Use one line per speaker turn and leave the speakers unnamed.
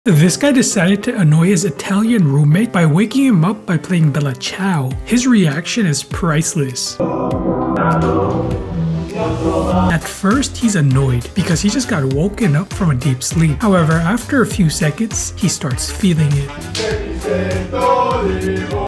This guy decided to annoy his Italian roommate by waking him up by playing Bella Ciao. His reaction is priceless. At first, he's annoyed because he just got woken up from a deep sleep. However, after a few seconds, he starts feeling it.